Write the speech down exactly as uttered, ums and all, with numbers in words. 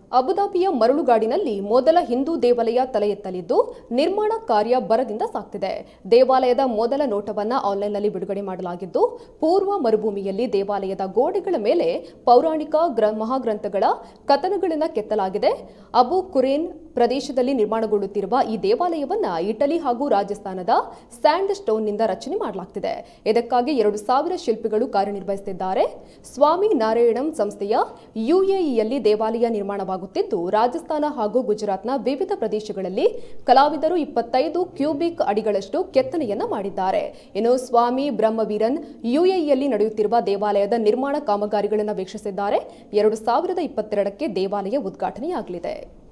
ಅಬುದಾಬಿಯ ಮರಳುಗಾಡಿನಲ್ಲಿ ಮೊದಲ ಹಿಂದೂ ದೇವಾಲಯ ತಲೆ ಎತ್ತಲಿದ್ದು ನಿರ್ಮಾಣ ಕಾರ್ಯ ಭರದಿಂದ ಸಾಗ್ತಿದೆ. ದೇವಾಲಯದ ಮೊದಲ ನೋಟವನ್ನ ಆನ್ಲೈನ್ನಲ್ಲಿ ಬಿಡುಗಡೆ ಮಾಡಲಾಗಿದ್ದು, ಪೂರ್ವ ಮರುಭೂಮಿಯಲ್ಲಿ ದೇವಾಲಯದ ಗೋಡೆಗಳ ಮೇಲೆ ಪೌರಾಣಿಕ ಮಹಾಗ್ರಂಥಗಳ ಕಥನಗಳನ್ನು ಕೆತ್ತಲಾಗಿದೆ. ಅಬು ಕುರೇನ್ ಪ್ರದೇಶದಲ್ಲಿ ನಿರ್ಮಾಣಗೊಳ್ಳುತ್ತಿರುವ ಈ ದೇವಾಲಯವನ್ನ ಇಟಲಿ ಹಾಗೂ ರಾಜಸ್ಥಾನದ ಸ್ಯಾಂಡ್ ಸ್ಟೋನ್ನಿಂದ ರಚನೆ ಮಾಡಲಾಗುತ್ತಿದೆ. ಇದಕ್ಕಾಗಿ ಎರಡು ಸಾವಿರ ಶಿಲ್ಪಿಗಳು ಕಾರ್ಯನಿರ್ವಹಿಸುತ್ತಿದ್ದಾರೆ. ಸ್ವಾಮಿ ನಾರಾಯಣಂ ಸಂಸ್ಥೆಯ ಯುಎಇಯಲ್ಲಿ ದೇವಾಲಯ ನಿರ್ಮಾಣವಾಗುತ್ತಿದ್ದು, ರಾಜಸ್ಥಾನ ಹಾಗೂ ಗುಜರಾತ್ನ ವಿವಿಧ ಪ್ರದೇಶಗಳಲ್ಲಿ ಕಲಾವಿದರು ಇಪ್ಪತ್ತೈದು ಕ್ಯೂಬಿಕ್ ಅಡಿಗಳಷ್ಟು ಕೆತ್ತನೆಯನ್ನ ಮಾಡಿದ್ದಾರೆ. ಇನ್ನು ಸ್ವಾಮಿ ಬ್ರಹ್ಮವೀರನ್ ಯುಎಇಯಲ್ಲಿ ನಡೆಯುತ್ತಿರುವ ದೇವಾಲಯದ ನಿರ್ಮಾಣ ಕಾಮಗಾರಿಗಳನ್ನು ವೀಕ್ಷಿಸಿದ್ದಾರೆ. ಎರಡು ಸಾವಿರದ ಇಪ್ಪತ್ತೆರಡಕ್ಕೆ ದೇವಾಲಯ ಉದ್ಘಾಟನೆಯಾಗಲಿದೆ.